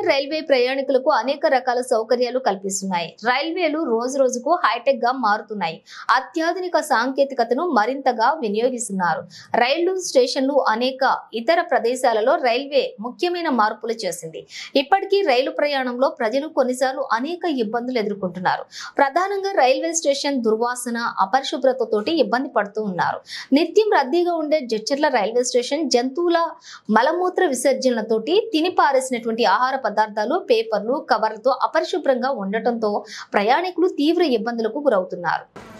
Railway ప్రయాణికులకు అనేక రకాల సౌకర్యాలు కల్పిస్తున్నాయి. రైల్వేలు రోజు రోజుకు హైటెక్ గా మారుతున్నాయి. అత్యాధునిక సాంకేతికతను మరింతగా వినియోగిస్తున్నారు. రైలు స్టేషన్లు అనేక ఇతర ప్రదేశాలలో రైల్వే ముఖ్యమైన మార్పులు చేసింది. ఇప్పటికీ రైలు ప్రయాణంలో ప్రజలు కొన్నిసార్లు అనేక ఇబ్బందులు ఎదుర్కొంటున్నారు. ప్రధానంగా రైల్వే స్టేషన్ దుర్వాసన, అపరిశుభ్రతతోటి ఇబ్బంది పడుతూ ఉన్నారు. నిత్యం రద్దీగా ఉండే జడ్చర్ల రైల్వే స్టేషన్ జంతువుల మలమూత్ర విసర్జనలతోటి తిని పారేసినటువంటి ఆహార పదార్థాలు, పేపర్లు, కవర్లతో అపరిశుభ్రంగా ఉండటంతో ప్రయాణికులు తీవ్ర ఇబ్బందులకు గురవుతున్నారు.